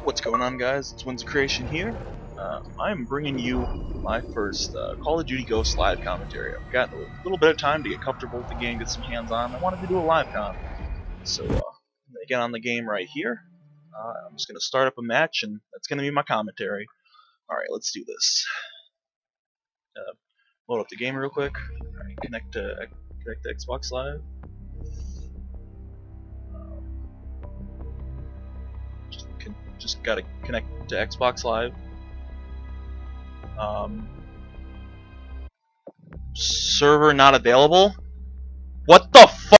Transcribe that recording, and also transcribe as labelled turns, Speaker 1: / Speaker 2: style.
Speaker 1: What's going on, guys? It's Winds of Creation here. I'm bringing you my first Call of Duty Ghosts live commentary. I've got a little bit of time to get comfortable with the game, get some hands-on. I wanted to do a live com. So, I'm going to get on the game right here. I'm just going to start up a match, and that's going to be my commentary. Alright, let's do this. Load up the game real quick. Alright, connect to Xbox Live. Just gotta connect to Xbox Live. Server not available? What the fuck?